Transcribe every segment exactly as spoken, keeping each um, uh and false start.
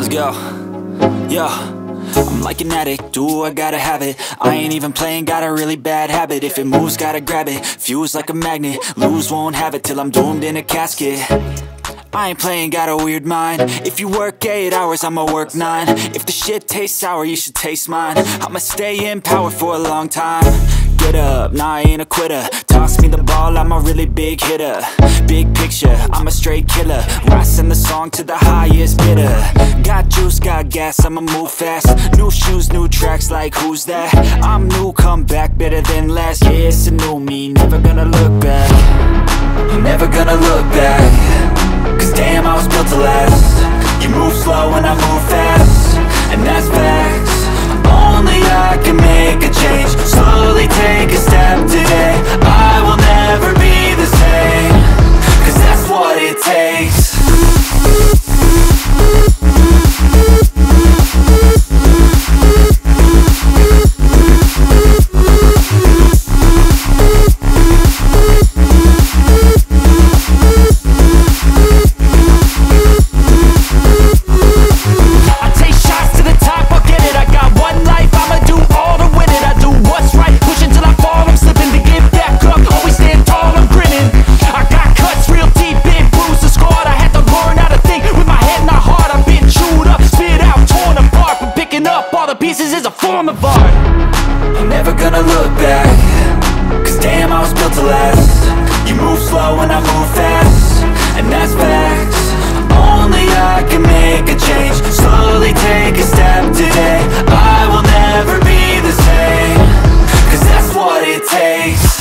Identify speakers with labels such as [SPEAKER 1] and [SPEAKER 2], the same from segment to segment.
[SPEAKER 1] Let's go. Yo, I'm like an addict, do I gotta have it. I ain't even playing, got a really bad habit. If it moves, gotta grab it, fuse like a magnet. Lose, won't have it till I'm doomed in a casket. I ain't playing, got a weird mind. If you work eight hours, I'ma work nine. If the shit tastes sour, you should taste mine. I'ma stay in power for a long time. Get up, nah, I ain't a quitter. Toss me the ball, I'm a really big hitter. Big picture, I'm a straight killer. I send the song to the highest bidder. Got juice, got gas, I'ma move fast. New shoes, new tracks, like who's that? I'm new, come back, better than last. Yeah, it's a new me, never gonna look back. I'm never gonna look back. Cause damn, I was built to last. You move slow and I move fast, and that's facts. Only I can make a change. Slowly take a step today. I will never be the same. Cause that's what it takes. Pieces is a form of art. I'm never gonna look back. Cause damn, I was built to last. You move slow and I move fast, and that's facts. Only I can make a change. Slowly take a step today. I will never be the same. Cause that's what it takes.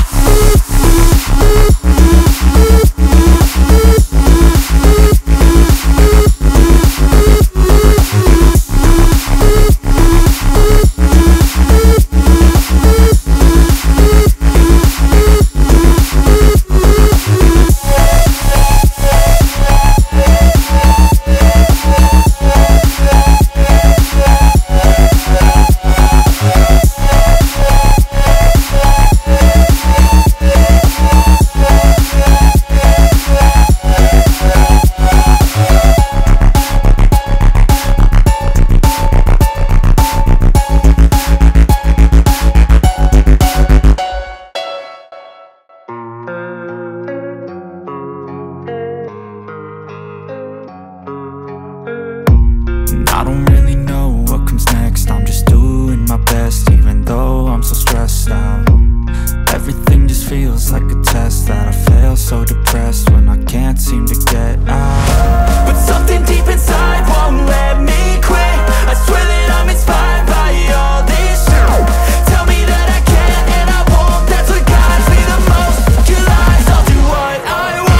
[SPEAKER 1] I don't really know what comes next. I'm just doing my best, even though I'm so stressed out. Everything just feels like a test that I fail, so depressed when I can't seem to get out. But something deep inside won't let me quit. I swear that I'm inspired by all this shit. Tell me that I can and I won't. That's what guides me the most. Your lies, I'll do what I want.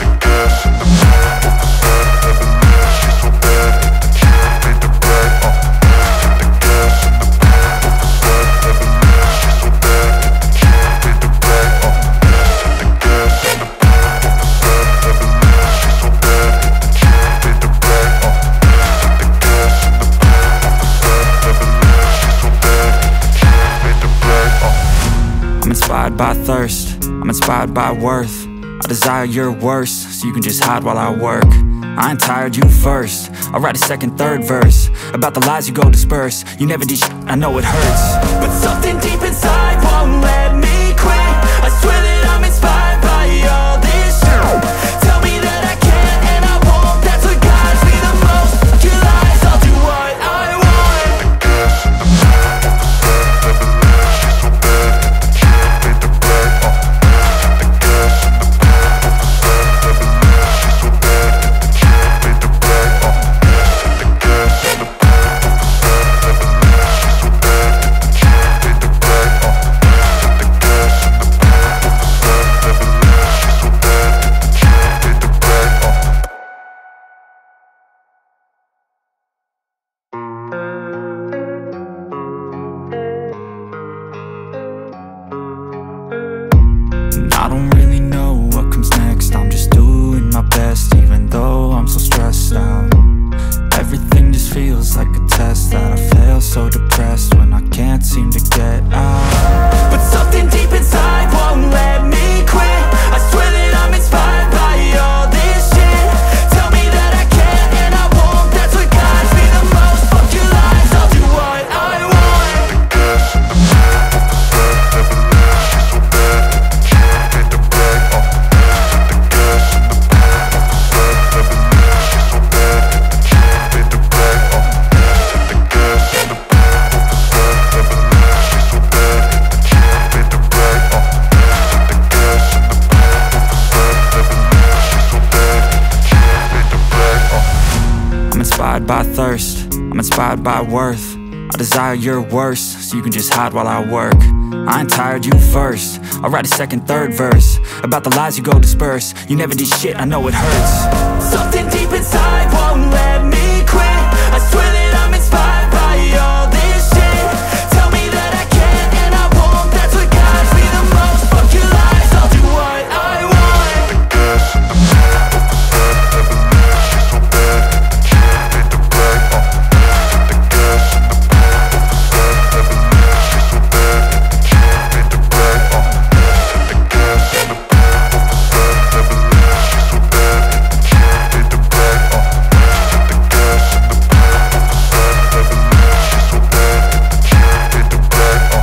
[SPEAKER 1] I'm inspired by thirst, I'm inspired by worth. I desire your worst, so you can just hide while I work. I ain't tired, you first. I'll write a second, third verse about the lies you go disperse. You never did sh**, I know it hurts. But something deep inside won't let me quit. I swear that I'm inspired by all this shit. Tell me that I can and I won't. That's what guides me the most. Your lies, I'll do what I want. I don't really know what comes next. I'm just doing my best, even though I'm so stressed out. Everything just feels like a test that I fail, so depressed when I can't seem to get out. But something deep inside won't let me quit. I swear that I'm inspired by all this shit. Tell me that I can and I won't. That's what God inspired by thirst, I'm inspired by worth. I desire your worst, so you can just hide while I work. I ain't tired, you first. I'll write a second, third verse about the lies you go disperse. You never did shit, I know it hurts.
[SPEAKER 2] Something deep inside won't let me quit. I swear that I'm inspired by all this shit. Tell me that I can and I won't, that's what guides me the most. Fuck your lies, I'll do what I want. The gas in the back of the set, never leave, she's so bad. Can't beat the black, uh. The gas in the back of the set, never leave, she's so bad. Can't beat the black, uh. The gas in the back of the set, never leave, she's so bad. Can't beat the black, uh. The gas in the back of the set, never leave, she's so bad. Can't beat the black, uh.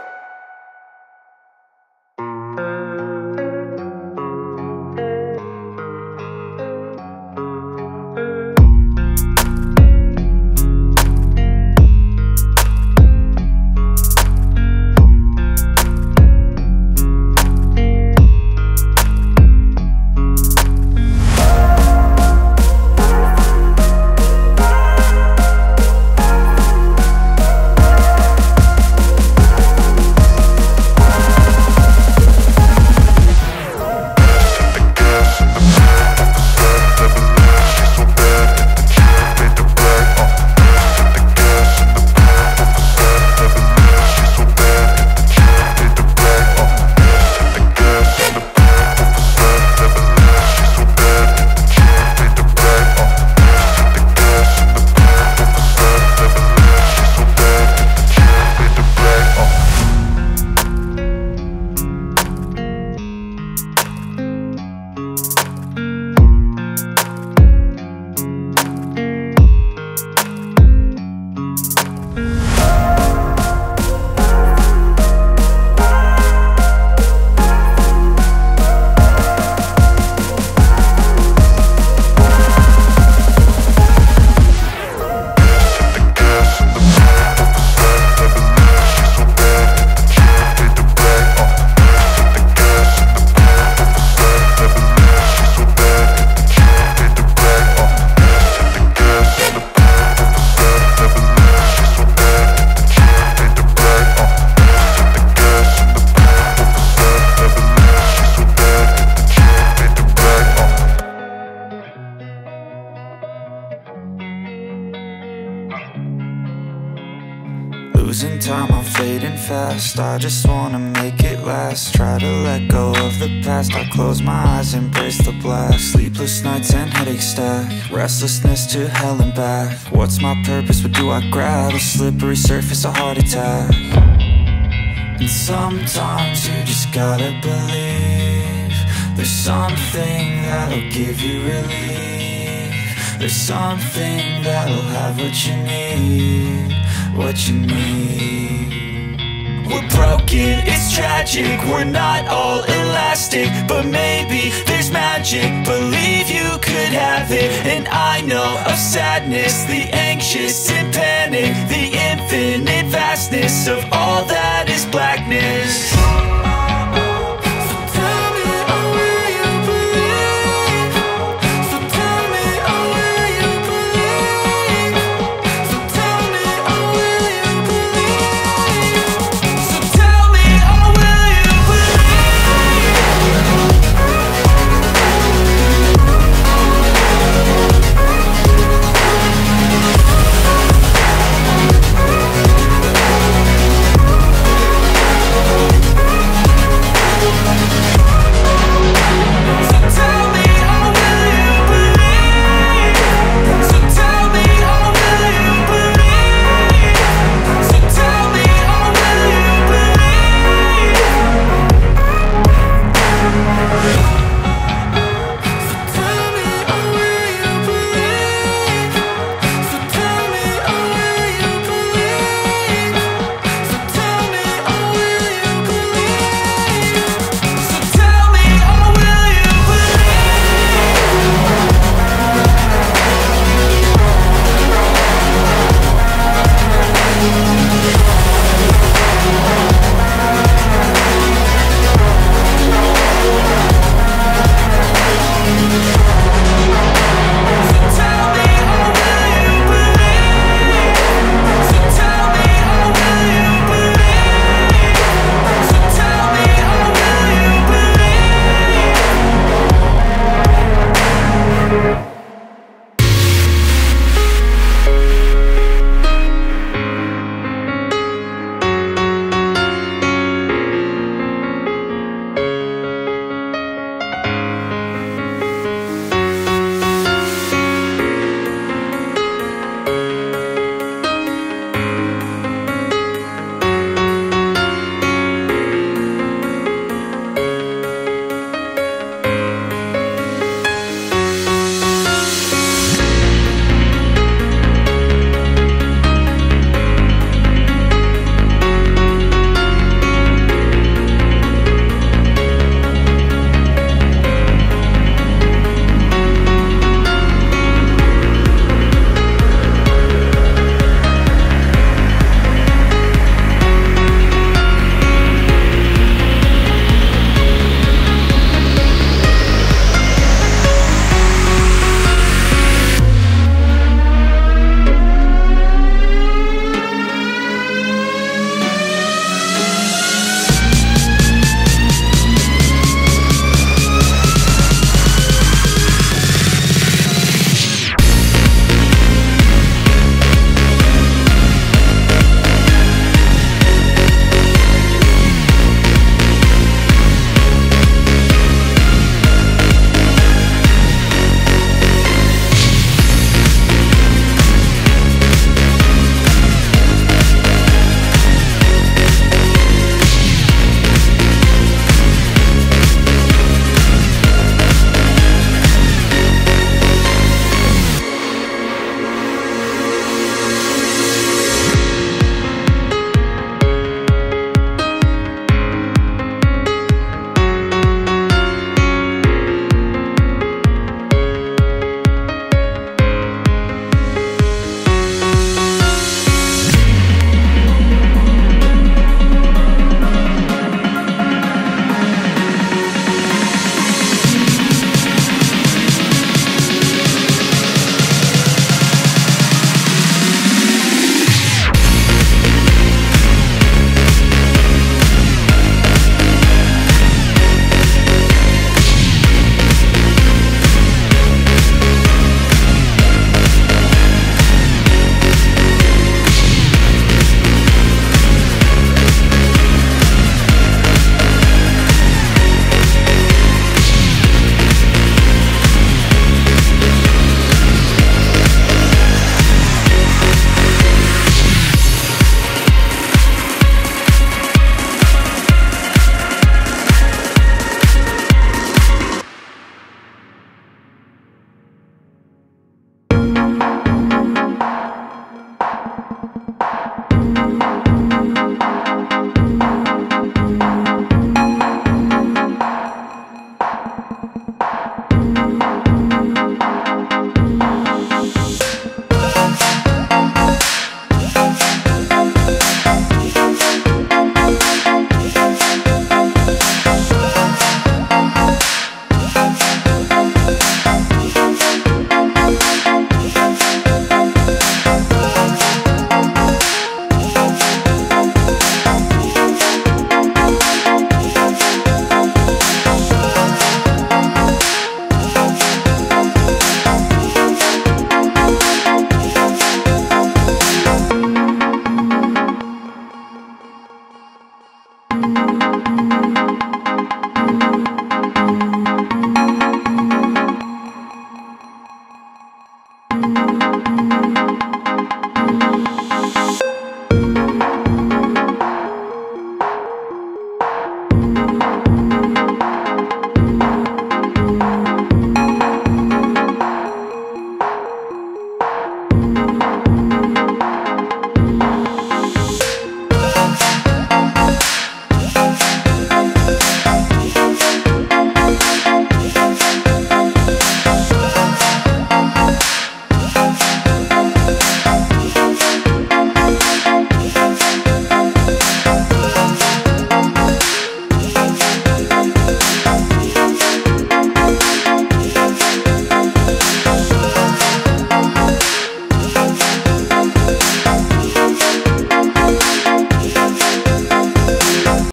[SPEAKER 1] Losing time, I'm fading fast. I just wanna make it last. Try to let go of the past. I close my eyes, embrace the black. Sleepless nights and headaches stack. Restlessness to hell and back. What's my purpose? What do I grab? A slippery surface, a heart attack. And sometimes you just gotta believe there's something that'll give you relief. There's something that'll have what you need, what you need.
[SPEAKER 2] We're broken, it's tragic, we're not all elastic, but maybe there's magic, believe you could have it. And I know of sadness, the anxious and panic, the infinite vastness of all that is blackness.